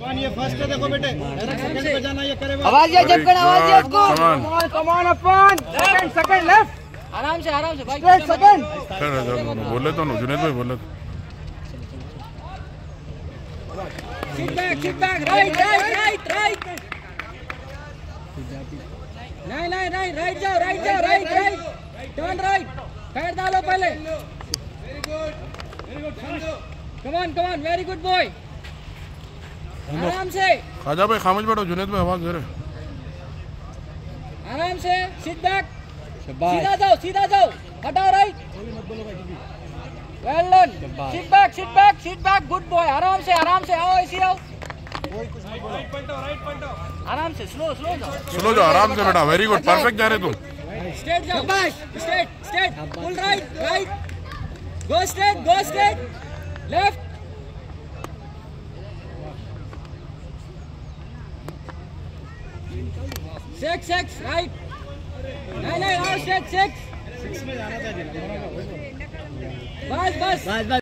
ये फर्स्ट है, देखो बेटे सेकंड पे जाना, ये करे आवाज ये जब कर आवाज ये उसको कम ऑन अपन सेकंड लेफ्ट आराम से भाई सेकंड बोले तो जुनेद भाई बोले तो sit back right नहीं राइट जाओ राइट टर्न राइट पैर डालो पहले come on very good boy आराम से खाजा भाई खामोश बैठो जुनेद भाई आवाज दे रहे आराम से सिट बैक सीधा जाओ हटाओ right well done sit back good boy आराम से आओ ऐसे आओ आराम से स्लो जाओ आराम से बेटा वेरी गुड परफेक्ट जा रहे तुम स्ट्रेट जाओ straight pull right go straight left six right नहीं आओ स्ट्रेट 6 बस